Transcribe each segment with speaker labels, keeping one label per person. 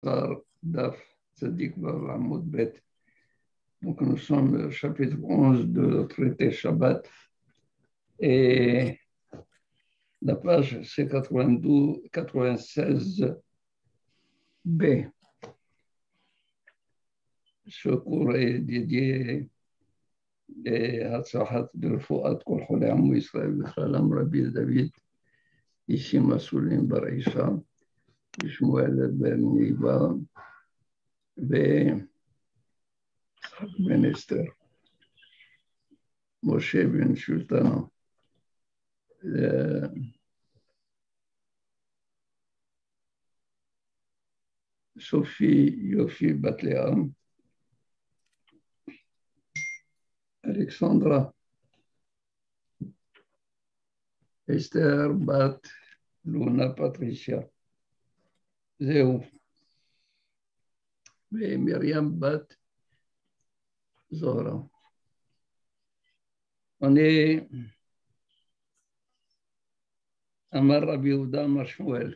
Speaker 1: Mukhtar, Daf, Tzadik Vav Amoud Bet. Donc nous sommes au chapitre 11 de traité Shabbat. Et la page, c'est 96b. Ce cours est dédié להצלחת ברפואת כל חולי עמו ישראל בכללם רבי דוד אישי מסעולים בר אישה ושמואל בן ניבה ויצחק בן אסתר, משה בן שולטנה, סופי יופי בת לאה, אלכסנדרה, אסתר בת לונה פטרישיה, זהו, ומרים בת זוהרה. אמר רבי יהודה אמר שמואל.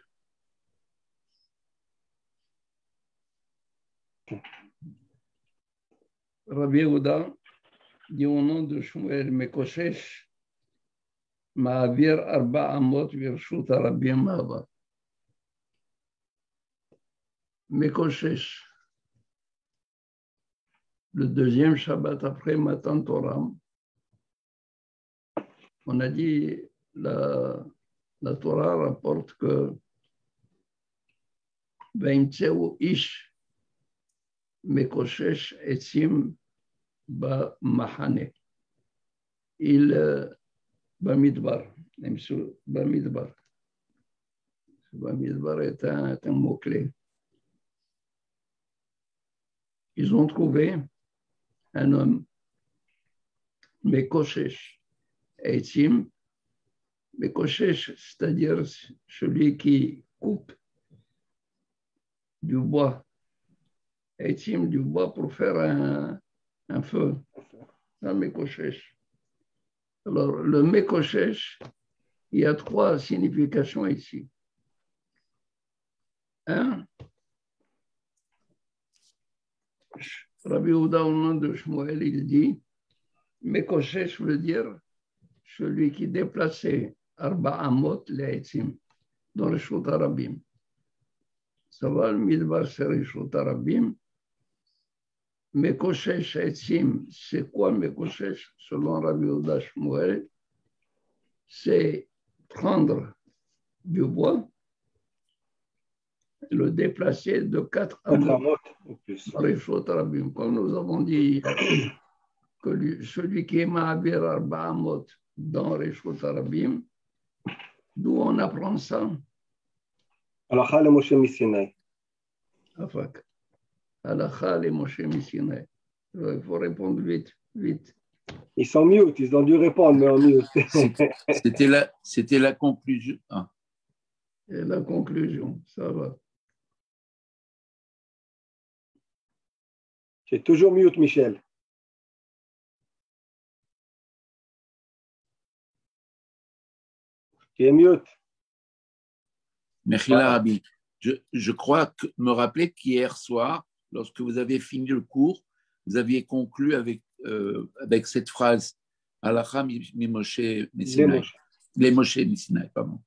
Speaker 1: רבי יהודה dit au nom de Shmuel, מקושש, מעביר 400 ברשות הרבים מהווה. מקושש. Le deuxième Shabbat après Matan Torah, on a dit, la Torah rapporte que Vaimtseu ish מקושש עצים במחנה, במדבר, במדבר. במדבר est un mot-clé. Ils ont trouvé un homme, Mekoshesh, Eitzim, Mekoshesh, c'est-à-dire celui qui coupe du bois, Eitzim, du bois pour faire un feu, un Mekoshesh. Alors, le Mekoshesh, il y a 3 significations ici. Un, Rabbi Yehuda, au nom de Shmuel, il dit, Mekoshesh veut dire celui qui déplaçait Arba Amot Le'etzim dans le Reshut Harabim. Ça va, le Midbar, c'est Reshut Harabim. Mekoshesh Etzim, c'est quoi Mekoshesh selon Rabbi Yehuda Shmuel? C'est prendre du bois, le déplacer de 4 amot dans les Reshut Harabim. Comme nous avons dit que celui qui est Ma'avir Arba Amot dans les Reshut Harabim, d'où on apprend ça?
Speaker 2: Halakha le Moshe Misinaï.
Speaker 1: Afak. Halakha le Moshe Misinaï. Il faut répondre vite, vite.
Speaker 2: Ils sont mute, ils ont dû répondre, mais en mute.
Speaker 3: C'était la conclusion. Ah.
Speaker 1: Et la conclusion, ça va.
Speaker 2: C'est toujours mute, Michel. Tu es mute.
Speaker 3: Merci, Rabbi. Je crois me rappeler qu'hier soir, lorsque vous avez fini le cours, vous aviez conclu avec cette phrase Halakha mi Moshe Misinaï. Les Moshe Misinaï, pardon.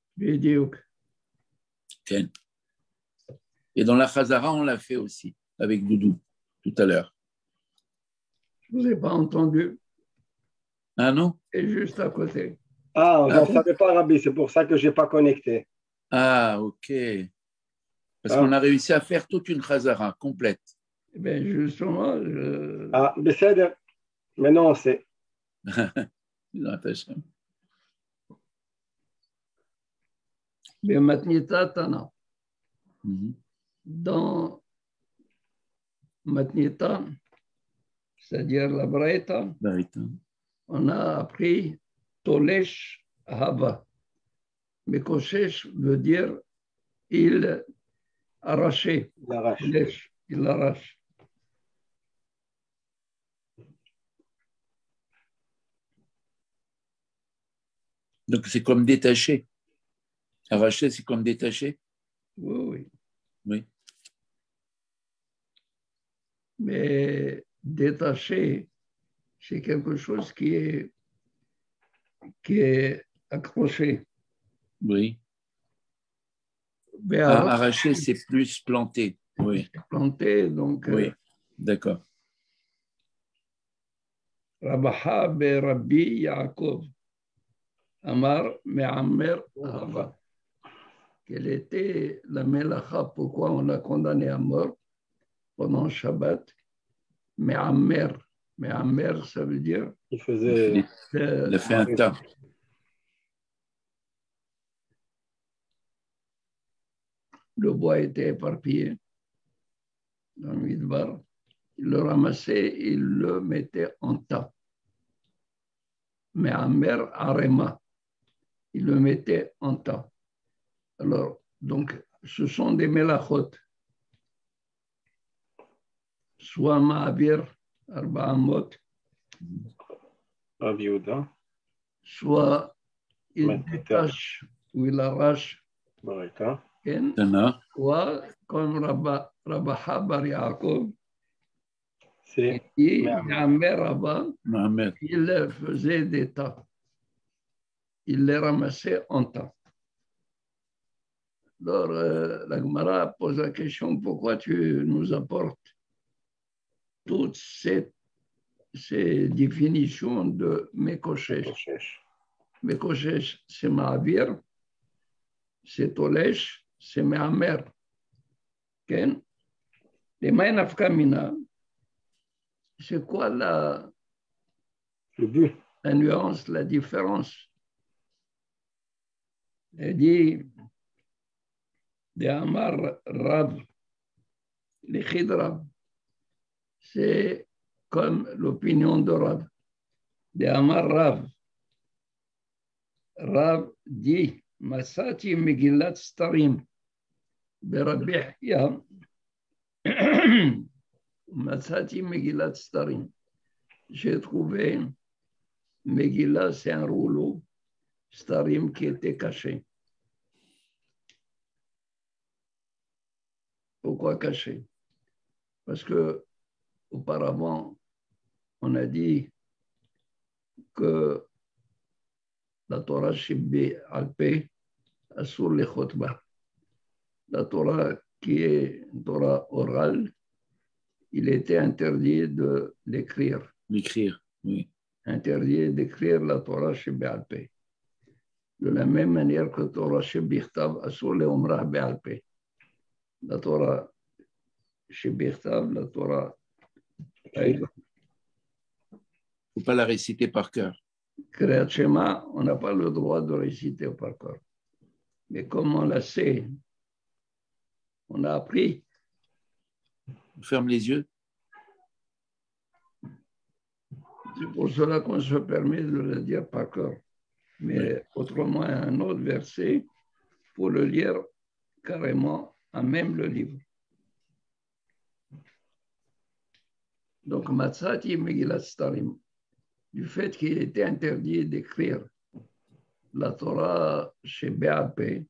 Speaker 3: Okay. Et dans la Chazara, on l'a fait aussi, avec Doudou, tout à l'heure.
Speaker 1: Je ne vous ai pas entendu.
Speaker 3: Ah non?
Speaker 1: Et juste à côté.
Speaker 2: Ah, on n'en savait pas, Rabbi, c'est pour ça que je n'ai pas connecté.
Speaker 3: Ah, ok. Parce qu'on a réussi à faire toute une Chazara complète.
Speaker 1: Eh bien, justement,
Speaker 2: Ah, Besséder, mais non, c'est...
Speaker 1: Mais Matnita Tana. Dans Matnita, c'est-à-dire la Braïta, on a appris Tolesh Hava. Mais Koshesh veut dire il arrachait. Il arrache.
Speaker 3: Donc c'est comme détaché. Arracher, c'est comme détaché.
Speaker 1: Oui, oui.
Speaker 3: Oui.
Speaker 1: mais détaché, c'est quelque chose qui est accroché.
Speaker 3: Oui.
Speaker 1: Alors,
Speaker 3: Arraché, c'est plus planté. Oui.
Speaker 1: Planté, donc.
Speaker 3: Oui, d'accord.
Speaker 1: Rabaha be Rabbi Yaakov. Amar Me'ammer Arba. Quelle était la melacha? Pourquoi on l'a condamné à mort pendant Shabbat? Me'ammer. Me'ammer, ça veut dire.
Speaker 2: Il faisait.
Speaker 3: Il a fait un tas.
Speaker 1: Le bois était éparpillé dans le Midbar. Il le ramassait et il le mettait en tas. Me'ammer Arema. Il le mettait en tas. Alors, donc, ce sont des melachot. Soit Ma'avir, Arba'amot,
Speaker 2: Rabbi Yehuda.
Speaker 1: soit il détache ou il arrache, soit comme Rabaha Bar Yaakov, il faisait des tas. Il les ramassait en tas. Alors, la Gemara pose la question, pourquoi tu nous apportes toutes ces définitions de Mekoshesh? Mekoshesh, c'est Ma'avir, c'est Tolesh, c'est Me'amer. Okay? Les Maïn Afkamina, c'est quoi le
Speaker 2: but,
Speaker 1: la nuance, la différence? Elle dit, de Amar Rav, les Rav, c'est comme l'opinion de Rav. De Amar Rav, Rav dit, Masati Megillat Starim, Berabbi Hya, Masati Megillat Starim. J'ai trouvé Megillah, c'est un rouleau, Starim qui était caché. Pourquoi caché? Parce que auparavant, on a dit que la Torah Shibbi Alpé Asur le Khotbah. La Torah qui est une Torah orale, il était interdit de l'écrire.
Speaker 3: L'écrire, oui.
Speaker 1: Interdit d'écrire la Torah Shibbi Alpé. De la même manière que Torah Shibbi Khtav Asur le Umrah Be'alpé. La Torah Shibbi Khtav, la Torah. Il
Speaker 3: ne faut pas la réciter par cœur.
Speaker 1: Kriyat Shema, on n'a pas le droit de réciter par cœur. Mais comme on l'a sait, on a appris.
Speaker 3: On ferme les yeux.
Speaker 1: C'est pour cela qu'on se permet de le dire par cœur. Mais
Speaker 3: oui.
Speaker 1: Autrement, un autre verset, il faut le lire carrément à même le livre. Donc, Matzati Megillat Starim, du fait qu'il était interdit d'écrire la Torah chez Béapé,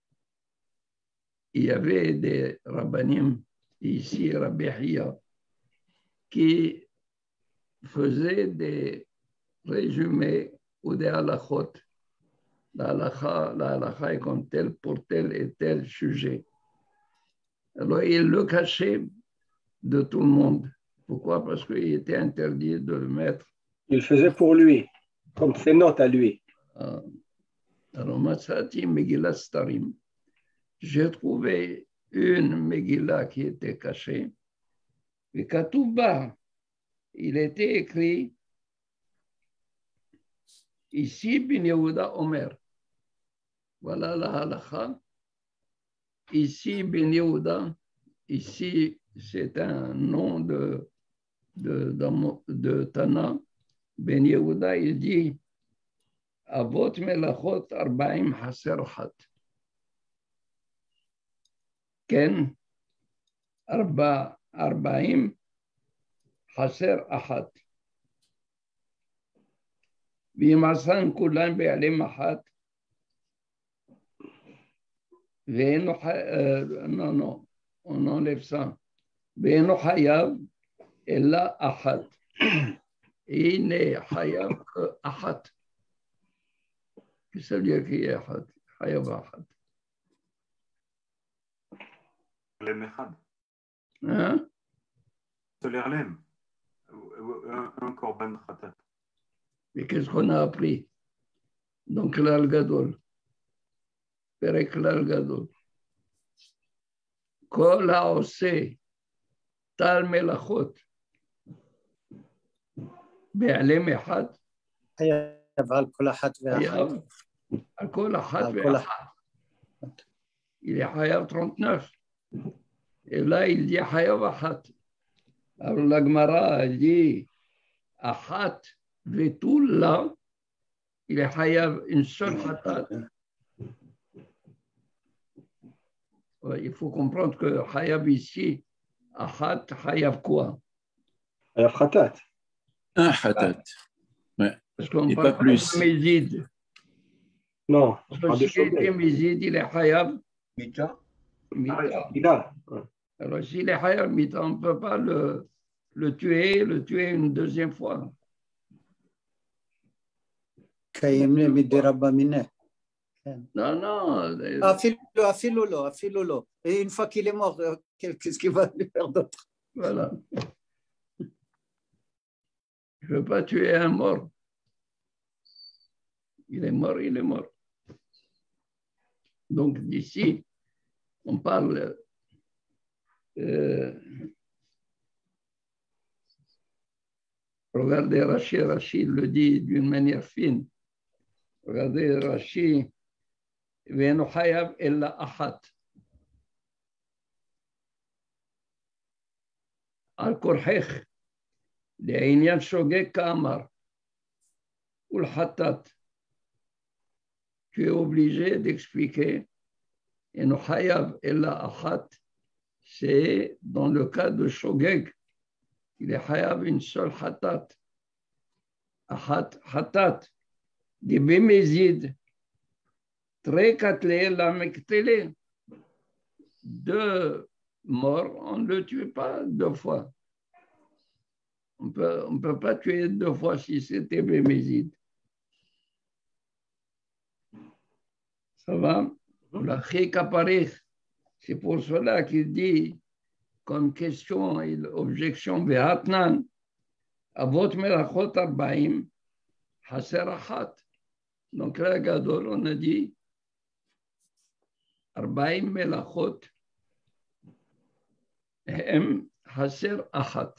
Speaker 1: il y avait des rabbanim, ici Rabbi Hya, qui faisaient des résumés ou des halachot. La halacha est comme tel pour tel et tel sujet. Alors, il le cachait de tout le monde. Pourquoi? Parce qu'il était interdit de le mettre.
Speaker 2: Il faisait pour lui, comme ses notes à lui.
Speaker 1: Alors, Matzati Megillat Starim. J'ai trouvé une Megillah qui était cachée. Et Katouba, il était écrit ici, Ben Yehuda Omer. Voilà la halacha. Ici, Ben Yehuda. Ici, c'est un nom de Tana. Ben Yehuda, il dit Avot melachot arbaim haser achat. Ken arbaim haser achat. וימעשן כולם בעלים אחת, ואינו, on enlève ça, ואינו חייב אלא אחת. הנה חייב אחת. Qu'est-ce que ça veut dire qu'il y a אחת? חייב אחת. Hein?
Speaker 4: Un korban khatat.
Speaker 1: Mais qu'est-ce qu'on a appris? Donc, l'al gadol. Perek l'al gadol. Kol haose tal melachot. בעלם אחד.
Speaker 5: חייב על כל אחת ואחת.
Speaker 1: חייב על כל אחת
Speaker 5: על כל
Speaker 1: ואחת. Il est חייב 39. Et là, il dit חייב אחת. Alors, la Gemara, elle dit אחת ותו là, il est חייב une seule khatat. Il faut comprendre que חייב ici, אחת חייב quoi?
Speaker 2: חייב חטאת.
Speaker 3: Un khatat. Ouais.
Speaker 1: Parce qu'on
Speaker 3: Et
Speaker 1: parle
Speaker 3: pas plus.
Speaker 1: de Mézid.
Speaker 2: Non,
Speaker 1: Parce
Speaker 2: pas
Speaker 1: que
Speaker 2: de
Speaker 1: s'il était
Speaker 2: shogeg.
Speaker 1: Mézid, il est Hayab
Speaker 5: מיתה.
Speaker 1: Mita.
Speaker 2: Il a.
Speaker 1: Alors s'il est Hayab Mita, on ne peut pas le tuer une deuxième fois.
Speaker 5: קיים מדי רבה מיניה.
Speaker 1: Non, non.
Speaker 5: אפילו לא. Une fois qu'il est mort, qu'est-ce qu'il va lui faire d'autre?
Speaker 1: Voilà. Je ne veux pas tuer un mort. Il est mort, il est mort. Donc d'ici, on parle regardez Rashi le dit d'une manière fine. Regardez Rashi, ואינו חייב אלא אחת. על כורחך, לעניין שוגג כאמר, ולחטאת. Tu es obligé d'expliquer, אינו חייב אלא אחת, c'est dans le cas de שוגג, il est חייב une seule חטאת. אחת חטאת, דבמזיד, très catlé, la mectélé. Deux morts, on ne le tue pas deux fois. On peut pas tuer deux fois si c'était bémézide. Ça va? La chikaparich, c'est pour cela qu'il dit, comme question et objection, vehatnan, avot melachot arbaim, haser achat. Donc là, Gadol, on a dit, 40 מלאכות הם חסר אחת.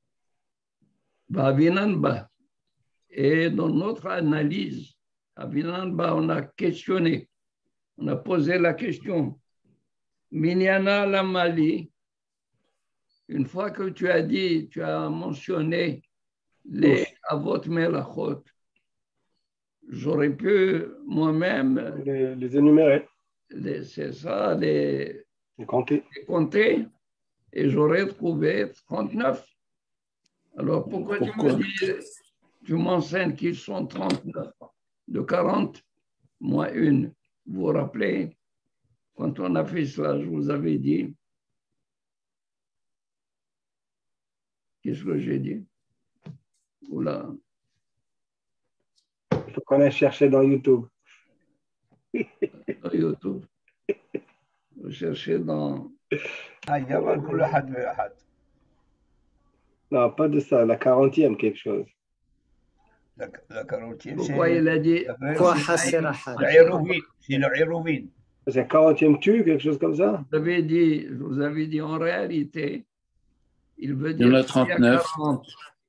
Speaker 1: ואבינן בה, et dans notre analyse, אבינן בה, on a questionné, on a posé la question, Minyana la Mali, une fois que tu as dit, tu as mentionné les avot melachot, j'aurais pu moi-même
Speaker 2: Les énumérer.
Speaker 1: C'est ça, les
Speaker 2: compter.
Speaker 1: Et j'aurais trouvé 39. Alors pourquoi tu me dis, tu m'enseignes qu'ils sont 39, de 40 moins une. Vous vous rappelez, quand on a fait cela, je vous avais dit, qu'est-ce que j'ai dit? Oula.
Speaker 2: Il faut qu'on aille chercher dans YouTube.
Speaker 1: Dans YouTube. Vous cherchez dans...
Speaker 2: Non, pas de ça, la 40e quelque chose.
Speaker 4: La 40e,
Speaker 1: Pourquoi il a dit...
Speaker 5: quoi חסר אחת?
Speaker 4: c'est le Hérouvin.
Speaker 2: C'est un 40e tu, quelque chose comme ça?
Speaker 1: Je vous avais dit en réalité, il veut dire
Speaker 3: Il y en a
Speaker 1: qu'il y a
Speaker 3: 39.
Speaker 1: 40.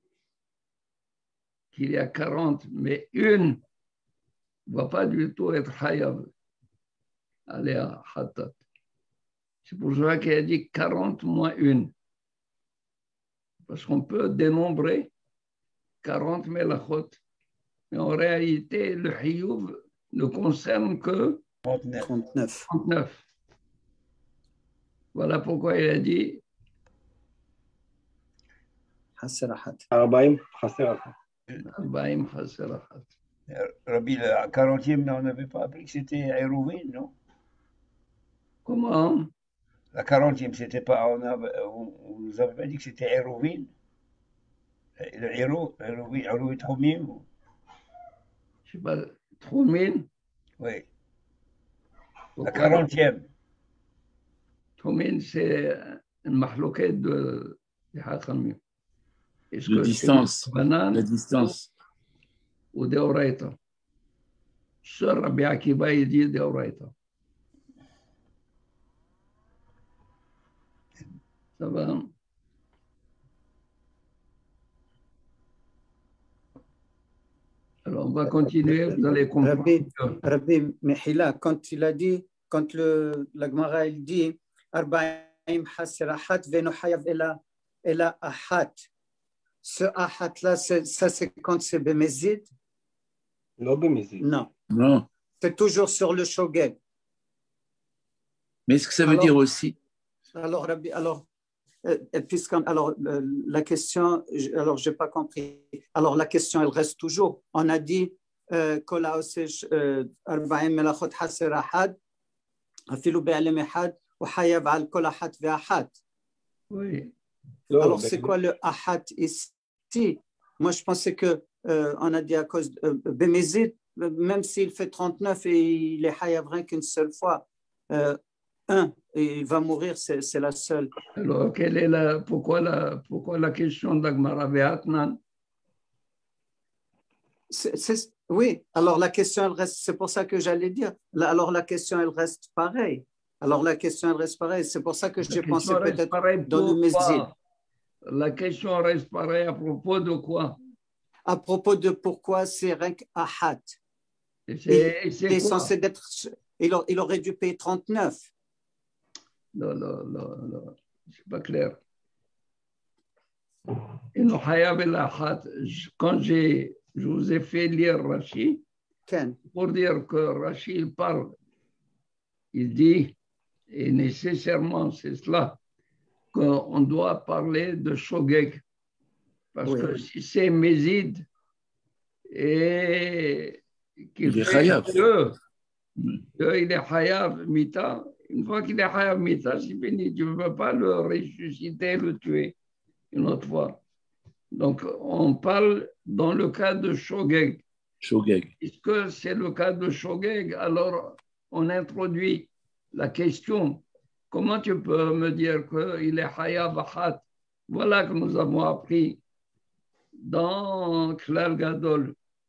Speaker 1: Qu'il y a 40, mais une ne va pas du tout être hayab. Allez à Khatat. C'est pour cela qu'il a dit 40 moins une. Parce qu'on peut dénombrer 40 melachot. Mais en réalité, le hiyuv ne concerne que
Speaker 5: 39.
Speaker 1: 39. Voilà pourquoi il a dit
Speaker 5: חסר אחת.
Speaker 2: 40 חסר אחת.
Speaker 1: 40 חסר אחת.
Speaker 4: Rabbi, la 40e, on n'avait pas appris que c'était Hérouvin, non?
Speaker 1: Comment?
Speaker 4: La 40e, c'était pas, on nous avait pas dit que c'était Hérouvin? عروة حميم.
Speaker 1: Je sais pas, Troumine.
Speaker 4: Oui, la
Speaker 1: Pourquoi
Speaker 4: 40e.
Speaker 1: Troumine, c'est une mahlouquette de Hakhamim. Est-ce
Speaker 3: De
Speaker 1: que c'est
Speaker 3: distance. La
Speaker 1: banane
Speaker 3: distance.
Speaker 1: ou de Oraita? Seul Rabbi Akiba, il dit de Oraita. Ça va? Alors, on va continuer, vous allez comprendre.
Speaker 5: Rabbi Mehila, quand il a dit, quand la Gemara il dit Arba'im hasirahat veno hayav ela ahat. Ce ahat là, ça c'est quand c'est bemezid?
Speaker 2: לא במזיד.
Speaker 5: Non.
Speaker 3: Non.
Speaker 5: C'est toujours sur le shogeg.
Speaker 3: Mais est-ce que ça veut dire aussi?
Speaker 5: Alors, Rabbi, alors, la question, alors j'ai pas compris. Alors la question, elle reste toujours. On a dit Kol haosesh 40 melachot haser ahad, afilu be'alem ehad, ou hayav al kol ahat ve'ahat.
Speaker 1: Oui.
Speaker 5: Alors c'est quoi le ahat ici? Moi je pensais que on a dit à cause de Bemezid, même s'il fait 39 et il est hayav rien qu'une seule fois, et il va mourir, c'est la seule.
Speaker 1: Alors, quelle est pourquoi la question d'Agmara Be'atnan?
Speaker 5: Oui, alors la question, elle reste, c'est pour ça que j'allais dire, alors la question, elle reste pareille. Alors la question, elle reste pareille, c'est pour ça que j'ai pensé peut-être dans le Mesdil.
Speaker 1: La question reste pareille à propos de quoi?
Speaker 5: À propos de pourquoi c'est Renk Ahat.
Speaker 1: C'est
Speaker 5: censé être, il aurait dû payer 39.
Speaker 1: Non, c'est pas clair. Quand je vous ai fait lire Rashi, pour dire que Rashi il parle, il dit, et nécessairement c'est cela, qu'on doit parler de Shogeg. Parce que si c'est Mézid et qu'il fait qu'il est Hayav Mita, une fois qu'il est Hayav Mita, c'est fini. Tu ne peux pas le ressusciter, le tuer une autre fois. Donc, on parle dans le cas de Shogeg. Puisque c'est le cas de Shogeg, alors on introduit la question. Comment tu peux me dire qu'il est Hayav Ahat? Voilà que nous avons appris dans Klal Gadol.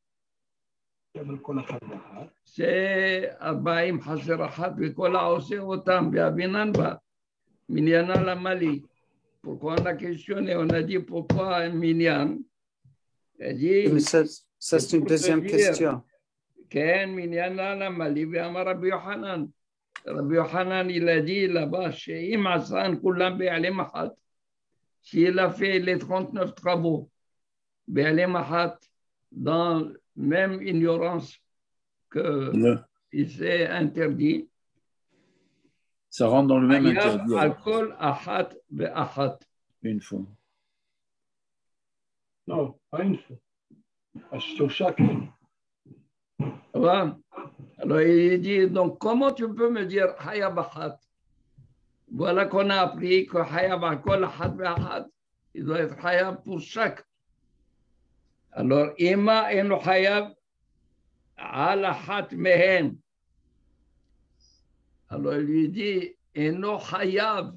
Speaker 1: C'est Arbaim Hasirahat Vikola Ose Otam Biabinanba Minyana la Mali. Pourquoi on a questionné? On a dit pourquoi un Minyan?
Speaker 5: Mais ça c'est une deuxième question.
Speaker 1: Ken Minyana la Mali Biama Rabbi Yohanan. Rabbi Yohanan il a dit là-bas chez Imasan Kulam Be'alem Ahat. S'il a fait les 39 travaux Be'alem Ahat dans même ignorance que il s'est interdit.
Speaker 3: Ça rentre dans le même interdit.
Speaker 1: Alcool, ahat, be'ahat.
Speaker 3: Une fois.
Speaker 2: Non, pas une fois. Sur chacune.
Speaker 1: Alors il dit, donc comment tu peux me dire hayab ahat? Voilà qu'on a appris que hayab alcool, ahat, be'ahat. Il doit être hayab pour chaque. Alors, ima eno hayab ala hat mehen. Alors, il lui dit, eno hayab.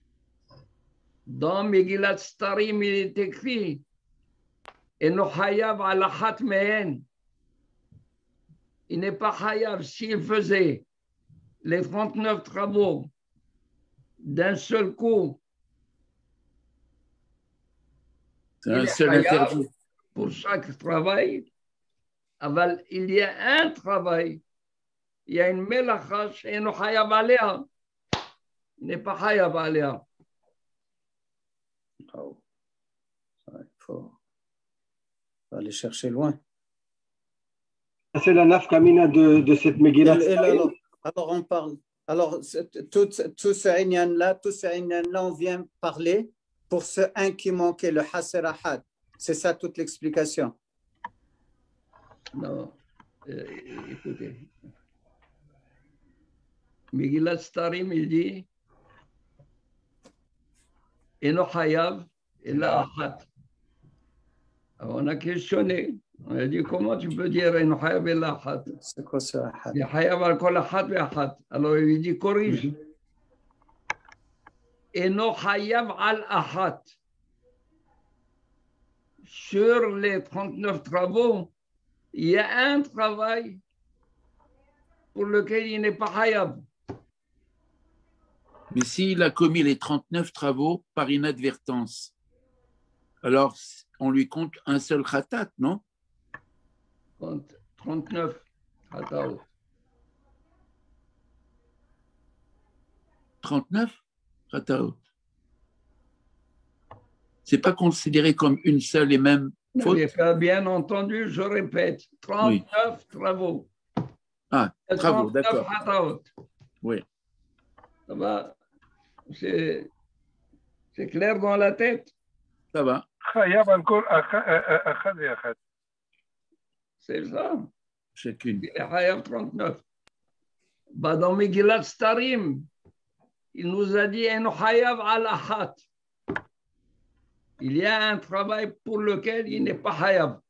Speaker 1: Dans Megillat Starim, il est écrit, eno hayab ala hat mehen. Il n'est pas hayab s'il faisait les 39 travaux d'un seul coup.
Speaker 3: C'est un seul interdit.
Speaker 1: Pour chaque travail, il y a un travail. Il y a une melacha chez no hayab alea. Il n'est pas hayab alea.
Speaker 5: Oh. Il faut aller chercher loin.
Speaker 2: C'est la nafkamina de cette Megillah.
Speaker 5: Alors on parle. Alors tout ce inyan-là, on vient parler pour ce un qui manquait, le Haser Ahad. C'est ça toute l'explication.
Speaker 1: Non, écoutez. Megillat Starim, il dit Eno Hayav, Ela Achat. Alors, on a questionné. On a dit, comment tu peux dire une hayab el ahad?
Speaker 5: C'est quoi ce ahad?
Speaker 1: Il hayab al kol ahad ve ahad. Alors, il lui dit, corrige. Et non hayab al ahad. Sur les 39 travaux, il y a un travail pour lequel il n'est pas hayab.
Speaker 3: Mais s'il a commis les 39 travaux par inadvertance, alors on lui compte un seul khatat, non?
Speaker 1: 39 khataot.
Speaker 3: 39 khataot. C'est pas considéré comme une seule et même faute?
Speaker 1: Bien entendu, je répète, 39 travaux.
Speaker 3: Ah, travaux, d'accord.
Speaker 1: Khataot.
Speaker 3: Oui.
Speaker 1: Ça va? C'est clair dans la tête?
Speaker 3: Ça va.
Speaker 1: C'est ça.
Speaker 3: Chacune.
Speaker 1: Il est hayab 39. Bah, dans Megillat Starim, il nous a dit en hayab al ahad. Il y a un travail pour lequel il n'est pas hayab.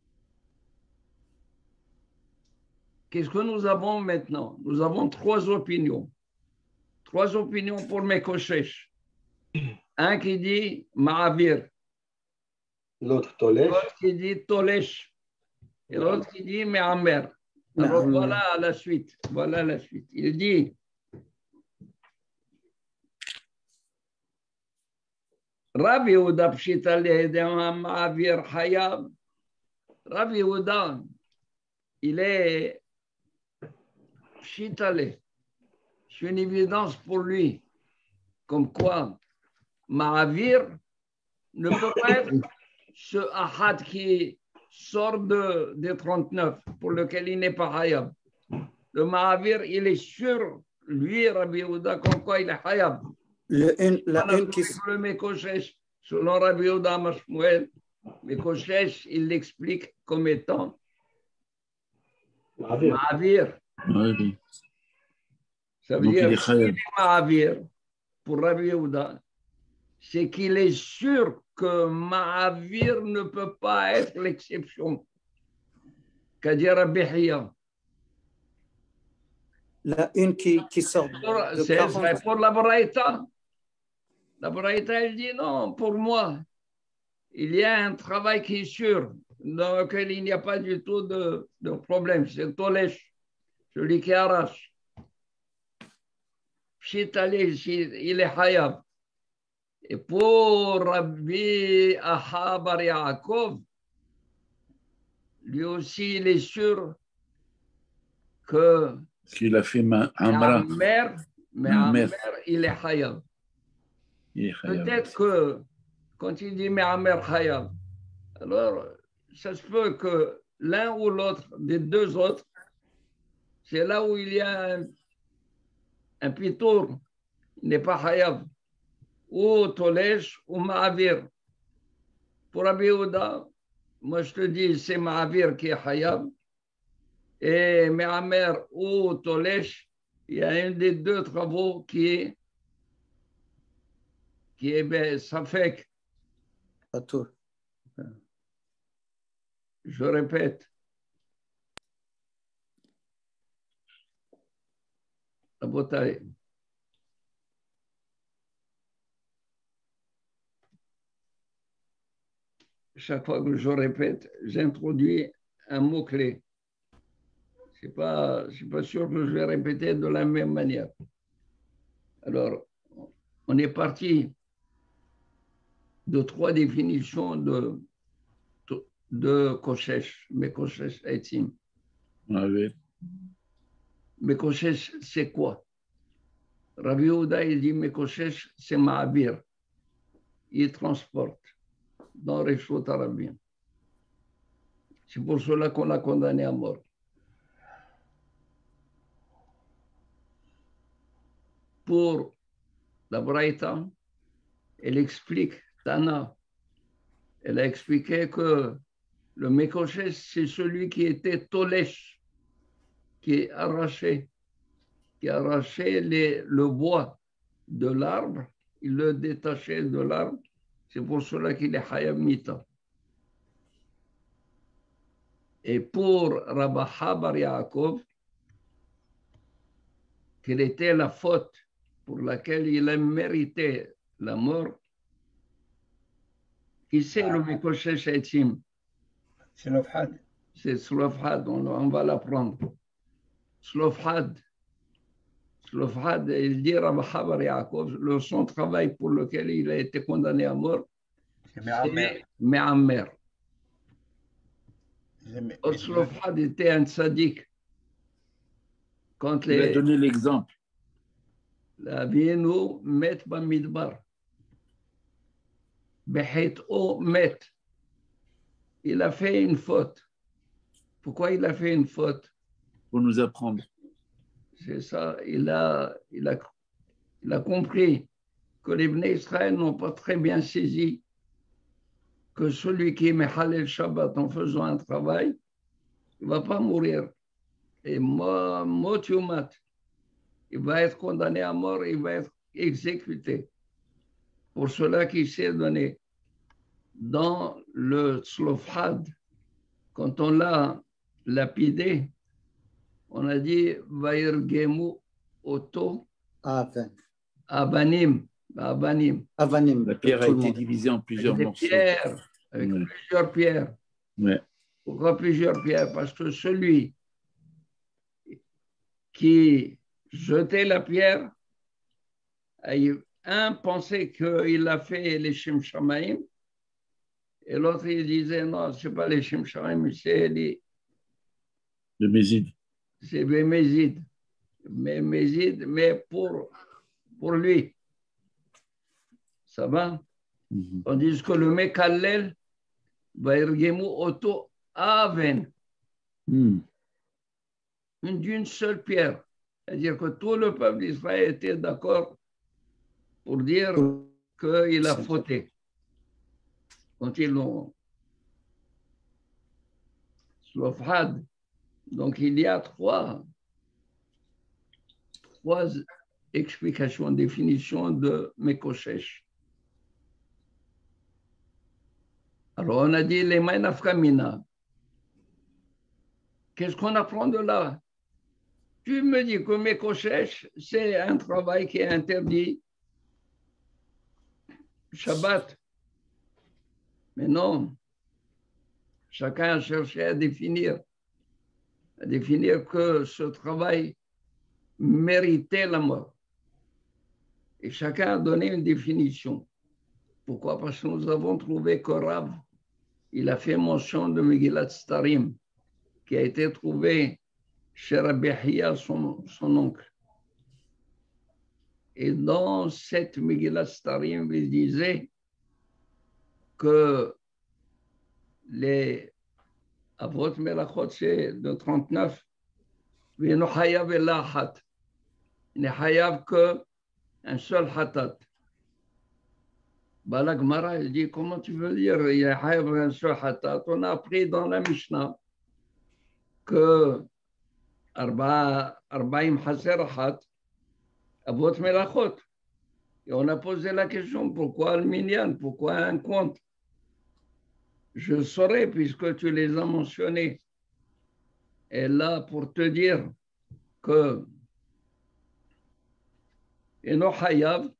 Speaker 1: Qu'est-ce que nous avons maintenant? Nous avons trois opinions. Trois opinions pour Mekoshesh. Un qui dit Ma'avir.
Speaker 2: L'autre Tolesh.
Speaker 1: L'autre qui dit Tolesh. Et l'autre qui dit Me'amer. Alors voilà la suite. Voilà la suite. Il dit Rabbi Yehuda Pshita Lehedem Ma'avir Hayab. Rabbi Yehuda, il est Pshitale. C'est une évidence pour lui. Comme quoi, Ma'avir ne peut pas être ce ahad qui sort des 39 pour lequel il n'est pas hayab. Le Ma'avir, il est sûr, lui, Rabbi Yehuda, comme quoi il est hayab. Le Mekoshesh, selon Rabbi Yehuda Mashmuel, Mekoshesh, il l'explique comme étant Ma'avir.
Speaker 3: Oui.
Speaker 1: Ça veut dire que Ma'avir, pour Rabbi Yehuda, c'est qu'il est sûr que Ma'avir ne peut pas être l'exception. Qu'a dit Rabbi Hiya.
Speaker 5: La une qui sort de 40.
Speaker 1: C'est pour la Braïta. La Braïta, elle dit non, pour moi, il y a un travail qui est sûr, dans lequel il n'y a pas du tout de problème. C'est le Tolesh, celui qui arrache. Il est hayab. Et pour Rabbi Aha Bar Yaakov, lui aussi, il est sûr que
Speaker 3: qu'il a fait
Speaker 1: Me'amer, il est hayab. Peut-être que quand il dit Me'amer hayab, alors ça se peut que l'un ou l'autre des deux autres, c'est là où il y a un pitour, il n'est pas hayab, ou Tolesh ou Ma'avir. Pour Rabbi Yehuda, moi je te dis, c'est Ma'avir qui est hayab, et Me'amer ou Tolesh, il y a un des deux travaux qui est Safek. Je répète. La bataille. Chaque fois que je répète, j'introduis un mot-clé. Je ne suis pas sûr que je vais répéter de la même manière. Alors, on est parti de trois définitions de Koshesh, Mekoshesh Etzim.
Speaker 3: Oui.
Speaker 1: Mekoshesh, c'est quoi? Rabbi Yehuda, il dit Mekoshesh, c'est Ma'avir. Il transporte dans Reshut Arabien. C'est pour cela qu'on l'a condamné à mort. Pour la Braïta, elle explique, Tana, elle a expliqué que le Mekoshesh, c'est celui qui était Tolesh, qui arrachait le bois de l'arbre, il le détachait de l'arbre. C'est pour cela qu'il est Hayab Mita. Et pour Rabaha Bar Yaakov, quelle était la faute pour laquelle il a mérité la mort? Qui c'est le Mekoshesh Etzim?
Speaker 4: C'est l'Ofhad.
Speaker 1: C'est Slofhad, on va l'apprendre. Slofhad, il dit Rabaha Bar Yaakov, son travail pour lequel il a été condamné à mort,
Speaker 4: C'est Me'amer.
Speaker 1: c'est Me'amer. Slofhad était un tzaddik. Quand
Speaker 3: Il a donné l'exemple.
Speaker 1: la Vienu met bamidbar. Behet'o met. Il a fait une faute. Pourquoi il a fait une faute?
Speaker 3: Pour nous apprendre.
Speaker 1: C'est ça, il a compris que les Bnei Israël n'ont pas très bien saisi que celui qui est Mechalel Shabbat en faisant un travail, il ne va pas mourir. Et mot yumat, il va être condamné à mort, il va être exécuté. Pour cela qu'il s'est donné. Dans le Tzlofhad, quand on l'a lapidé, on a dit Vairgemu Oto Avanim.
Speaker 3: La pierre a été divisée en plusieurs morceaux.
Speaker 1: Avec plusieurs pierres.
Speaker 3: Ouais.
Speaker 1: Pourquoi plusieurs pierres? Parce que celui qui jetait la pierre, un pensait qu'il a fait les Shem Shamaim, et l'autre il disait non, ce n'est pas les Shem Shamaim, c'est les
Speaker 3: Mézid.
Speaker 1: C'est Mézid. Mais pour lui. Ça va? Tandis que le Mekallel va ergemu auto aven. D'une seule pierre. C'est-à-dire que tout le peuple d'Israël était d'accord pour dire qu'il a fauté. Quand ils l'ont Slofhad. Donc il y a trois explications, définitions de Mekoshesh. Alors on a dit les Mainafkamina. Qu'est-ce qu'on apprend de là? Tu me dis que Mekoshesh, c'est un travail qui est interdit Shabbat. Mais non, chacun a cherché à définir que ce travail méritait la mort. Et chacun a donné une définition. Pourquoi? Parce que nous avons trouvé que Rav, il a fait mention de Megillat Starim, qui a été trouvé chez Rabbi Hiya, son oncle. Et dans cette Megillat Starim, il disait que les Avot Melachot, c'est de 39, il n'est hayav qu'un seul hatat. La Gemara, elle dit, comment tu veux dire, il y a hayav un seul hatat? On a appris dans la Mishnah que Arbaim Haser Hat, Avot Melachot. Et on a posé la question, pourquoi le minyan? Pourquoi un compte? Je saurais, puisque tu les as mentionnés. Et là, pour te dire que Eno Hayav,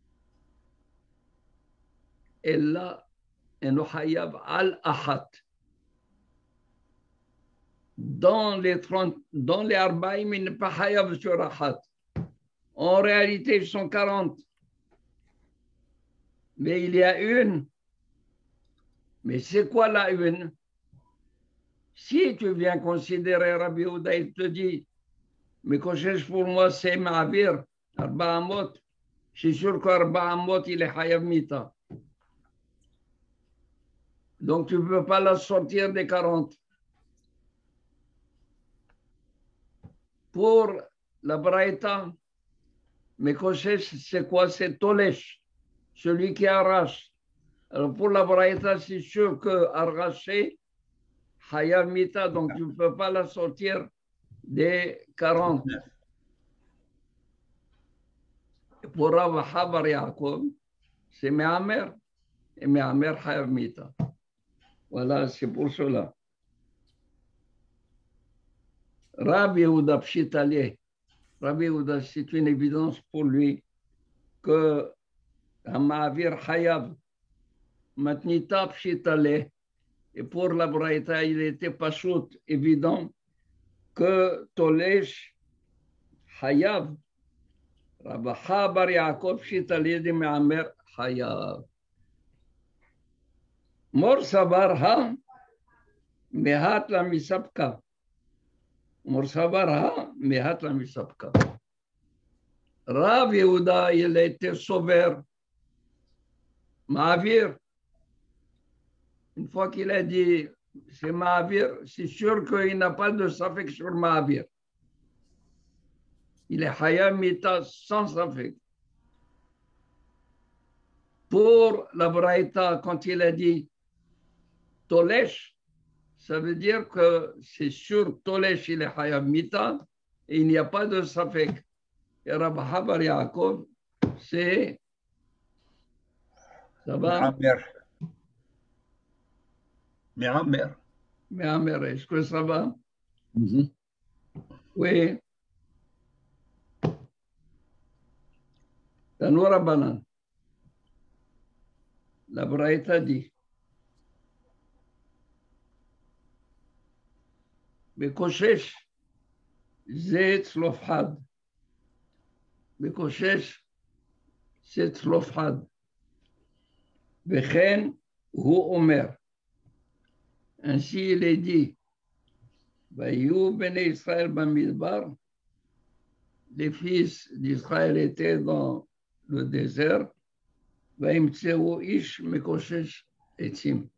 Speaker 1: et là, Eno Hayav al-Ahat. Dans les Arbaïm, il n'est pas Hayav sur Ahat. En réalité, ils sont 40. Mais il y a une. Mais c'est quoi la une? Si tu viens considérer Rabbi Yehuda, il te dit, mais Koshesh pour moi, c'est Ma'avir, Arba Amot. Je suis sûr qu'Arba Amot, il est Hayav Mita. Donc, tu ne peux pas la sortir des 40. Pour la Braïta, mais Koshesh, c'est quoi? C'est Tolesh, celui qui arrache. Alors, pour la Braïta, c'est sûr que arracher, Hayav Mita, donc tu ne peux pas la sortir des 40. Pour Rav Habar Yaakov, c'est Me'amer, et Me'amer Hayav Mita. Voilà, c'est pour cela. Rabbi Yehuda Pshitale, Rabbi Yehuda, c'est une évidence pour lui que Hamavir Hayav, Matnita Pshitale, et pour la Braïta, il était pas chaud, évident que Tolesh Hayav, Rabbi Habar Yaakov Pshitale de Me'amer Hayav. Mor Sabar Ha, Mehat la Misapka. Mor Sabar Ha, Mehat la Misapka. Rav Yehuda, il a été sauveur. Ma'avir, une fois qu'il a dit c'est Ma'avir, c'est sûr qu'il n'a pas de safek sur Ma'avir. Il est Hayam Mita sans safek. Pour la Braïta, quand il a dit Tolesh, ça veut dire que c'est sûr Tolesh, il est Hayam Mita et il n'y a pas de safek. Et Rabbi Habar Yaakov, c'est. Ça va?
Speaker 4: Me'amer.
Speaker 1: Me'amer, est-ce que ça va? Oui. Tanoura Banan. La Braïta dit. Bekoshesh, Zé Tzlofhad. Bekoshesh, c'est Tzlofhad. Bechen, Hu Omer. Ainsi il est dit. Vayu Bene Israël Bamidbar. Les fils d'Israël étaient dans le désert. Vaimtseu Ish Mekoshesh Etzim.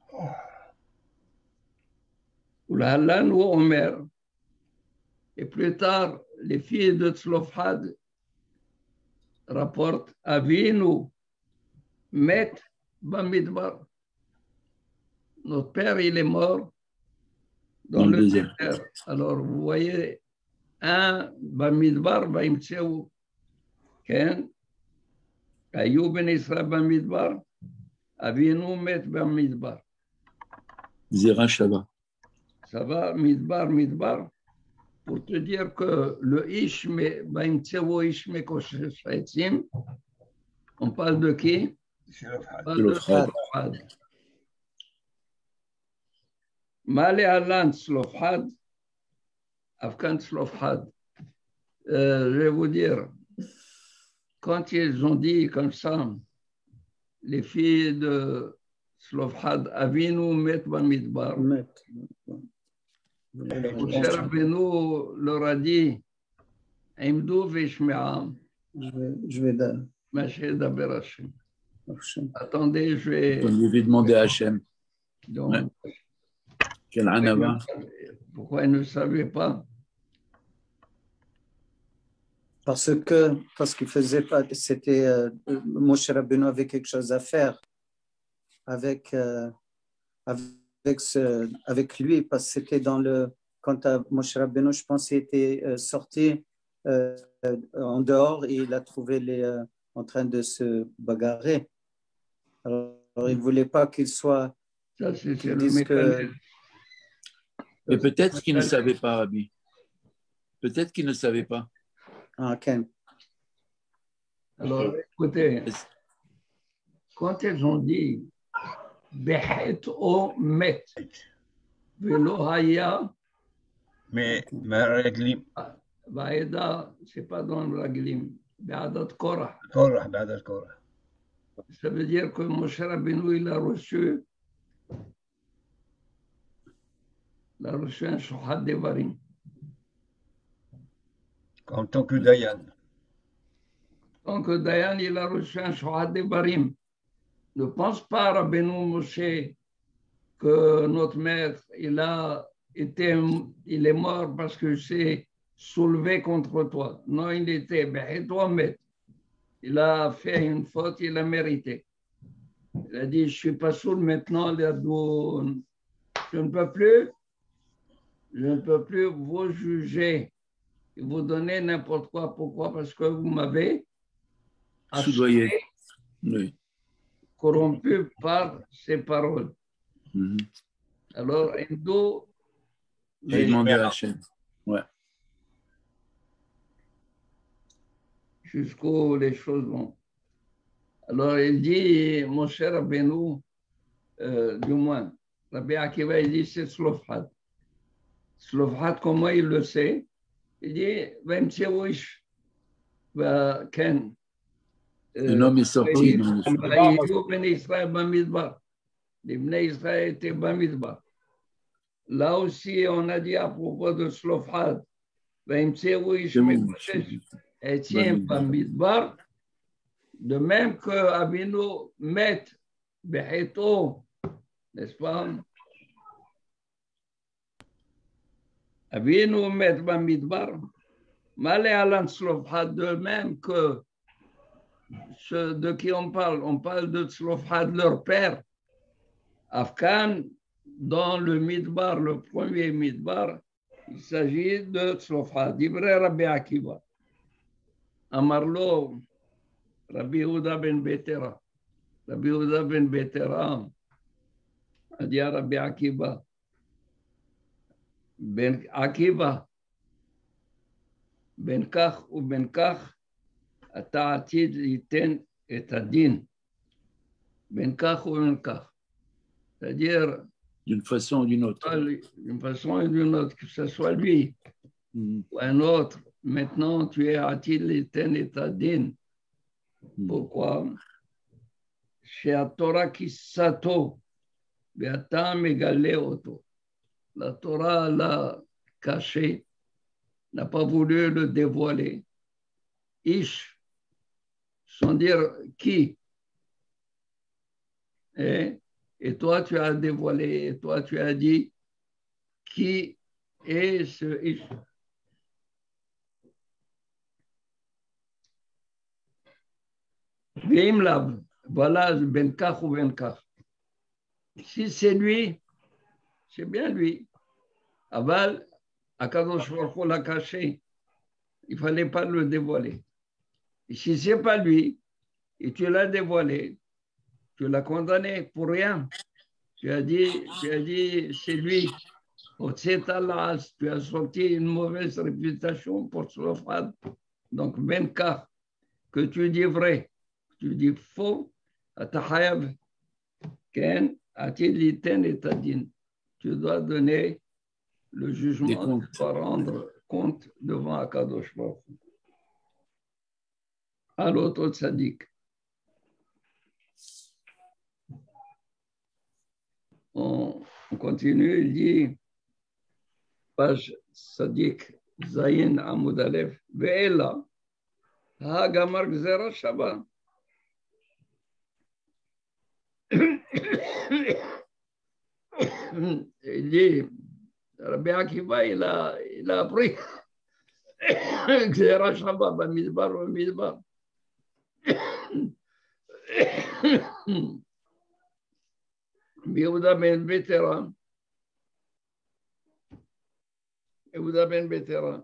Speaker 1: Ulahalan Hu Omer. Et plus tard, les filles de Tzlofhad rapportent Avinu Met Bamidbar. Notre père, il est mort dans le désert. Alors, vous voyez, un Bamidbar, Vaimtseu, Ken, Ayou ben Israël Bamidbar, Avinu Met Bamidbar.
Speaker 3: Zera Shava.
Speaker 1: Ça va, Midbar, Midbar, pour te dire que le Ishme, Vaimtseu Ishme Koshesh Etzim, on parle de qui? On parle de Tzlofhad. Malé Alan Tzlofhad, Afghan Tzlofhad. Je vais vous dire, quand ils ont dit comme ça, les filles de Tzlofhad, Avinu Met Bamidbar, Moshe Rabbeinu leur a dit, Imdou Veshme'am,
Speaker 5: je vais
Speaker 1: Daber Hashem. Attendez, je vais.
Speaker 3: On lui demander à Hachem.
Speaker 1: Donc,
Speaker 3: Quel anava.
Speaker 1: Pourquoi ils ne savaient pas?
Speaker 5: Parce qu'il faisait pas, c'était Moshe Rabbeinu avait quelque chose à faire avec lui, parce que c'était dans le, quand Moshe Rabbeinu, je pense, il était sorti en dehors et il a trouvé les en train de se bagarrer. Alors il ne voulait pas qu'il soit.
Speaker 1: Ça, c'est
Speaker 5: qu'il
Speaker 1: le
Speaker 5: dise que.
Speaker 3: Mais peut-être qu'il ne savait pas, Rabbi. Peut-être qu'il ne savait pas.
Speaker 5: Ah, ok.
Speaker 1: Alors, écoutez, quand ils ont dit Behet o met, Velo haya,
Speaker 4: mais Raglim,
Speaker 1: Vaeda, c'est pas dans le Raglim, Be'adat Korah.
Speaker 4: Korah, Ba'adat Korah.
Speaker 1: Ça veut dire que Moshe Rabbeinu, il a reçu un Shohad Devarim.
Speaker 4: En tant que Dayan.
Speaker 1: En tant que Dayan, il a reçu un Shohad Devarim. Ne pense pas, Rabbeinu Moshe, que notre maître, il est mort parce que c'est soulevé contre toi. Non, il était, il a fait une faute, il a mérité. Il a dit, je suis pas saoul maintenant, je ne peux plus vous juger et vous donner n'importe quoi. Pourquoi? Parce que vous m'avez
Speaker 3: soudoyé, oui,
Speaker 1: corrompu par ces paroles. Alors, Indo,
Speaker 3: j'ai demandé à Hachem. Ouais.
Speaker 1: Jusqu'où les choses vont. Alors il dit, mon cher Rabbeinu, du moins, Rabbi Akiva, il dit c'est Slofhat. Slofhat, comment il le sait? Il dit, Ken.
Speaker 3: Un homme est sorti dans le
Speaker 1: Les Bnei Israël étaient Bamidbar. Là aussi, on a dit à propos de Slofhat, Etienne Bamidbar, de même que Abino met Beheto, n'est-ce pas? Abino met Bamidbar, Malé Alan Slofhat, de même que ceux de qui on parle de Slofhat, leur père, Afghan, dans le Midbar, le premier Midbar, il s'agit de Slofhat, d'Ibrahim Rabbi Akiva. Amarlo, Rabbi Yehuda ben Betera. Rabbi Yehuda ben Betera a dit à Rabbi Akiva, Ben Akiva, Ben Kach ou Ben Kach, אתה עתיד ליתן את הדין, בין כך ובין כך. C'est-à-dire,
Speaker 3: d'une façon ou d'une autre.
Speaker 1: D'une façon ou d'une autre, que ce soit lui ou un autre. Maintenant, tu es עתיד ליתן את הדין. Pourquoi? שהתורה כיסתו, ואתה מגלה אותו. La Torah l'a caché, n'a pas voulu le dévoiler. Ish, sans dire qui. Et toi, tu as dévoilé, et toi, tu as dit qui est ce Ish. Vimlab, voilà, Ben Kach ou Ben Kach. Si c'est lui, c'est bien lui. Aval, Akadosh Baruch Hu l'a caché. Il ne fallait pas le dévoiler. Et si ce n'est pas lui, et tu l'as dévoilé, tu l'as condamné pour rien. Tu as dit c'est lui. Tu as sorti une mauvaise réputation pour Slofhat. Donc, Ben Kach, que tu dis vrai, que tu dis faux, Atahayav, Ken, Atiliten et Tadin. Tu dois donner le jugement, tu dois rendre compte devant Akadosh Baruch Hu. À l'autre tzaddik. On continue, il dit, page tzaddik, Zayin Amud Aleph, Ve'ela, Hagamar Gzera Shaba. Il dit, Rabbi Akiva, il a appris Gzera Shaba, Bamidbar, Bamidbar. Yehuda ben Betera. Yehuda ben Betera.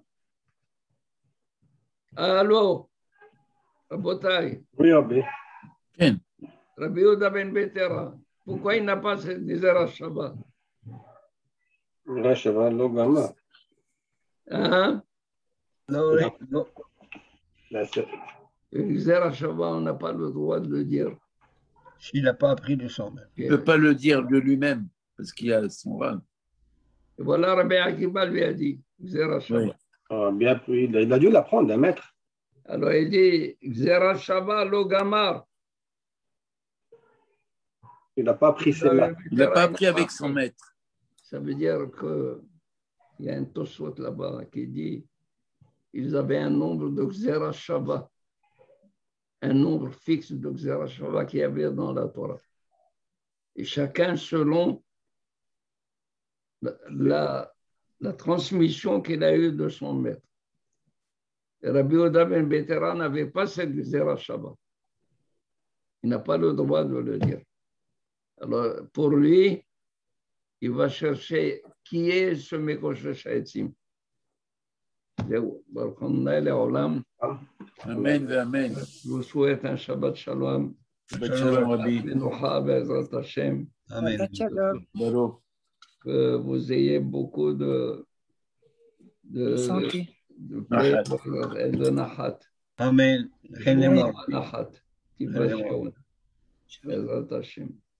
Speaker 1: Allô, Rabotai.
Speaker 2: Oui, Rabbi.
Speaker 1: Rabbi Yehuda ben Betera. Pourquoi il n'a pas cette Gzera Shaba?
Speaker 2: Gzera Shaba, lo gama.
Speaker 1: Hein?
Speaker 4: Non.
Speaker 1: Gzera Shaba, on n'a pas le droit de le dire.
Speaker 4: S'il n'a pas appris de son même.
Speaker 3: Il ne peut pas le dire de lui-même, parce qu'il a son rang.
Speaker 1: Et voilà, Rabbi Akiva lui a dit, Gzera Shaba.
Speaker 2: Oui. Oh, bien, il a dû l'apprendre d'un maître.
Speaker 1: Alors il dit, Gzera Shaba lo gamar.
Speaker 2: Il n'a pas appris celle-là.
Speaker 3: Il n'a pas appris avec son maître.
Speaker 1: Ça veut dire qu'il y a un Tosfot là-bas qui dit, ils avaient un nombre de Gzera Shaba. Un nombre fixe de Gzera Shava qu'il y avait dans la Torah. Et chacun selon la transmission qu'il a eue de son maître. Et Rabbi Yehuda ben Betera n'avait pas cette Gzera Shava. Il n'a pas le droit de le dire. Alors, pour lui, il va chercher qui est ce Mekoshesh Ha'etzim.
Speaker 3: Amen, amen.
Speaker 1: Je vous souhaite un Shabbat Shalom.
Speaker 3: Shabbat Shalom, Rabbi.
Speaker 1: Benocha Be'ezrat Hashem.
Speaker 4: Amen.
Speaker 3: Baruch.
Speaker 1: Que vous ayez beaucoup de paix et de Nahat.
Speaker 4: Amen.
Speaker 1: Nahat, Tivashion, Bezrat Hashem.